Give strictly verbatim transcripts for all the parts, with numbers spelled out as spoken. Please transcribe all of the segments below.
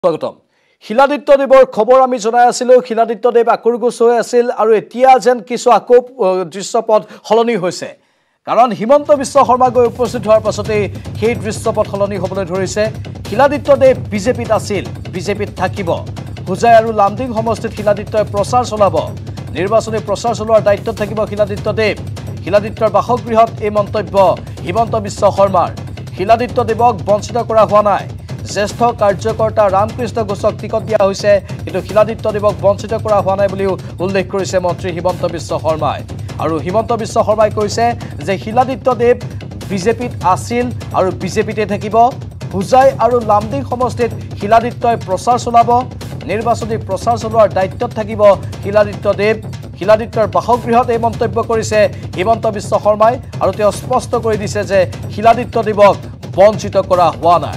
স্বাগতম শিলাদিত্য দেৱৰ খবৰ আমি জনাই আছিলো শিলাদিত্য দেৱ আকৰগোচ হৈ আছিল আৰু এতিয়া যেন কিছু আকৌ দৃশ্যপট হলনি হৈছে কাৰণ হিমন্ত বিশ্ব শৰ্মা গৈ উপস্থিত হোৱাৰ পাছতে সেই দৃশ্যপট হলনি হ'বলৈ ধৰিছে শিলাদিত্য দেৱ বিজেপিত আছিল বিজেপিত থাকিব হুজাই আৰু লামডিং সমষ্টিত শিলাদিত্যই প্ৰচাৰ চলাব নিৰ্বাচনী প্ৰচাৰ চলোৱাৰ দায়িত্বত থাকিব শিলাদিত্য দেৱ শিলাদিত্যৰ বাসগৃহত এই মন্তব্য হিমন্ত বিশ্ব শৰ্মাৰ শিলাদিত্য দেৱক বঞ্চিত কৰা হোৱা নাই জ্যেষ্ঠ কাৰ্যকৰ্তা ৰামকৃষ্ণ ঘোষক টিকট দিয়া হৈছে কিন্তু শিলাদিত্য দেৱক বঞ্চিত কৰা হোৱা নাই বুলিও উল্লেখ কৰিছে মন্ত্ৰী হিমন্ত বিশ্ব শৰ্মাই আৰু হিমন্ত বিশ্ব শৰ্মাই কৈছে যে শিলাদিত্য দেৱ বিজেপিত আছিল আৰু বিজেপিতে থাকিব হুজাই আৰু লামডিং সমষ্টিত শিলাদিত্যই প্ৰচাৰ চলাব নিৰ্বাচনী প্ৰচাৰ চলোৱাৰ দায়িত্বত থাকিব শিলাদিত্য দেৱ শিলাদিত্যৰ বাসগৃহত এই মন্তব্য কৰিছে হিমন্ত বিশ্ব শৰ্মাই আৰু তেওঁ স্পষ্ট কৰি দিছে যে শিলাদিত্য দেৱক বঞ্চিত কৰা হোৱা নাই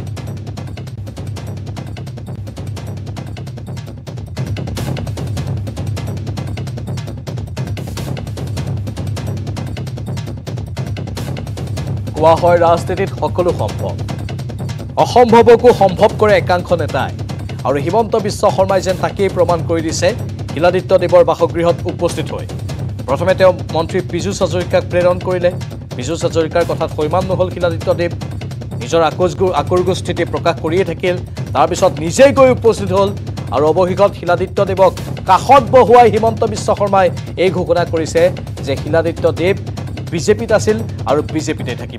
কোৱা হয় ৰাজনীতিত সকলো সম্ভৱ অসম্ভৱকো সম্ভৱ কৰে একাংশ নেতাই আৰু হিমন্ত বিশ্ব শৰ্মাই যেন তাকেই প্ৰমাণ কৰি দিছে শিলাদিত্য দেৱৰ বাসগৃহত উপস্থিত হৈ প্ৰথমে তেওঁ মন্ত্ৰী পীযুষ হাজৰিকাক প্ৰেৰণ কৰিলে পীযুষ হাজৰিকাৰ কথাত সৈমান নহল শিলাদিত্য দেৱ নিজৰ আকোজগু আকৰগু স্থিতি প্ৰকাশ কৰিয়ে থাকিল তাৰপিছত নিজেই গৈ উপস্থিত হ'ল আৰু অৱশেষত শিলাদিত্য দেৱক কাষত বহুৱাই হিমন্ত বিশ্ব শৰ্মাই এই ঘোষণা কৰিছে যে শিলাদিত্য দেৱ বিজেপিত আছিল আৰু বিজেপিতে থাকিব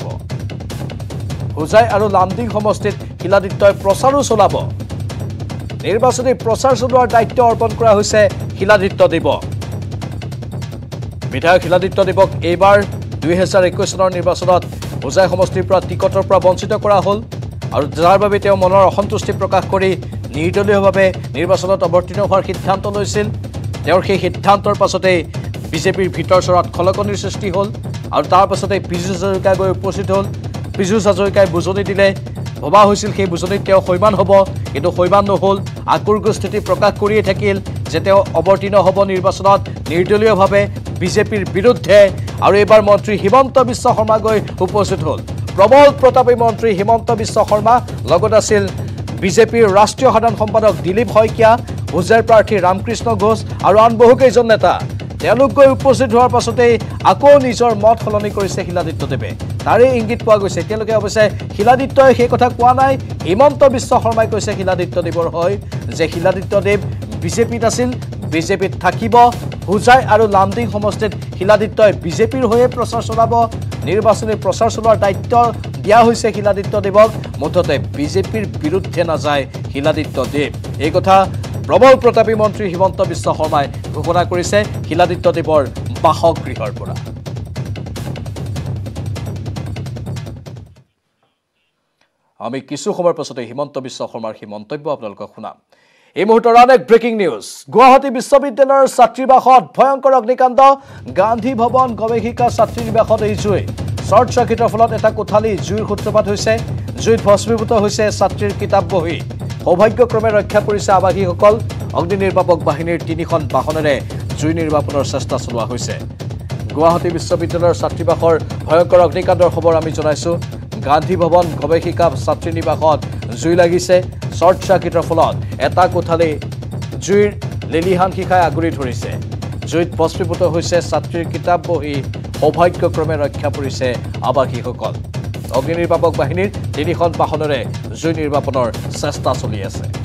হুজাই আৰু লামডিং সমষ্টিত শিলাদিত্যই প্ৰচাৰো চলাব নিৰ্বাচনী প্ৰচাৰ চলোৱাৰ দায়িত্ব অৰ্পণ কৰা হৈছে শিলাদিত্য দেৱক বিধায়ক শিলাদিত্য দেৱক এইবাৰ দুই হাজাৰ একৈশ চনৰ নিৰ্বাচনত হুজাই সমষ্টিৰ পৰা টিকটৰ পৰা বঞ্চিত কৰা হ'ল আৰু যাৰ বাবে তেওঁ মনৰ অসন্তুষ্টি প্ৰকাশ কৰি নিৰ্দলীয়ভাৱে নিৰ্বাচনত অৱতীৰ্ণ হোৱাৰ সিদ্ধান্ত লৈছিল তেওঁৰ সেই সিদ্ধান্তৰ পাছতেই বিজেপিৰ ভিতৰ চৰত খলকনিৰ সৃষ্টি হ'ল আৰু তাৰ পাছতে পীযুষ হাজৰিকা গৈ উপস্থিত হ'ল পীযুষ হাজৰিকাই বুজনি দিলে ভবা হৈছিল সেই বুজনিত তেওঁ সৈমান হ'ব কিন্তু সৈমান নহ'ল আকৰগু স্থিতি প্ৰকাশ কৰিয়ে থাকিল যে তেওঁ অৱতীৰ্ণ হ'ব নিৰ্বাচনত নিৰ্দলীয়ভাৱে বিজেপিৰ বিৰুদ্ধে আৰু এইবাৰ মন্ত্ৰী হিমন্ত বিশ্ব শৰ্মা গৈ উপস্থিত হ'ল প্ৰবল প্ৰতাপী মন্ত্ৰী হিমন্ত বিশ্ব শৰ্মা লগত আছিল বিজেপিৰ ৰাষ্ট্ৰীয় সাধাৰণ সম্পাদক দিলীপ শইকীয়া হুজাইৰ প্ৰাৰ্থী ৰামকৃষ্ণ ঘোষ আৰু আন বহুকেইজন নেতা তেওঁলোক গৈ উপস্থিত হোৱাৰ পাছতেই আকৌ নিজৰ মত সলনি কৰিছে শিলাদিত্য দেৱে তাৰে ইংগিত পোৱা গৈছে এতিয়ালৈকে অৱশ্যে শিলাদিত্যই সেই কথা কোৱা নাই হিমন্ত বিশ্ব শৰ্মাই কৈছে শিলাদিত্য দেৱৰ হয় যে শিলাদিত্য দেৱ বিজেপিত আছিল বিজেপিত থাকিব হুজাই আৰু লামডিং সমষ্টিত শিলাদিত্যই বিজেপিৰ হৈয়ে প্ৰচাৰ চলাব নিৰ্বাচনী প্ৰচাৰ চলোৱাৰ দায়িত্ব দিয়া হৈছে শিলাদিত্য দেৱক মুঠতে বিজেপিৰ বিৰুদ্ধে নাযায় শিলাদিত্য দেৱ এই কথা প্ৰবল প্ৰতাপী মন্ত্ৰী হিমন্ত বিশ্ব শৰ্মাই ঘোষণা কৰিছে শিলাদিত্য দেৱৰ বাসগৃহৰ পৰা আমি কিছু সময়ৰ পাছতে হিমন্ত বিশ্ব শৰ্মাৰ সেই মন্তব্য আপোনালোকক শুনাম এই মুহূৰ্তৰ আন এক ব্ৰেকিং নিউজ গুৱাহাটী বিশ্ববিদ্যালয়ৰ ছাত্ৰীবাসত ভয়ংকৰ অগ্নিকাণ্ড গান্ধী ভৱন গৱেষিকা ছাত্ৰী নিবাসত এই জুই শ্বৰ্ট চাৰ্কিটৰ ফলত এটা কোঠালি জুইৰ সূত্ৰপাত হৈছে জুইত ভস্মীভূত হৈছে ছাত্ৰীৰ কিতাপ বহি সৌভাগ্যক্ৰমে ৰক্ষা কৰিছে আৱাসীসকল অগ্নি নিৰ্বাপক বাহিনীৰ তিনিখন বাহনেৰে জুই নিৰ্বাপনৰ চেষ্টা চলোৱা হৈছে গুৱাহাটী বিশ্ববিদ্যালয়ৰ ছাত্ৰীবাসৰ ভয়ংকৰ অগ্নিকাণ্ডৰ খবৰ আমি জনাইছো গান্ধী ভৱন গৱেষিকা ছাত্ৰী নিবাসত জুই লাগিছে শ্বৰ্ট চাৰ্কিটৰ ফলত এটা কোঠালি জুইৰ লেলিহান শিখাই আগুৰি ধৰিছে জুইত ভস্মীভূত হৈছে ছাত্ৰীৰ কিতাপ বহি সৌভাগ্যক্ৰমে ৰক্ষা পৰিছে আৱাসীসকল অগ্নি নিৰ্বাপক বাহিনীৰ তিনিখন বাহনেৰে জুই নিৰ্বাপনৰ চেষ্টা চলি আছে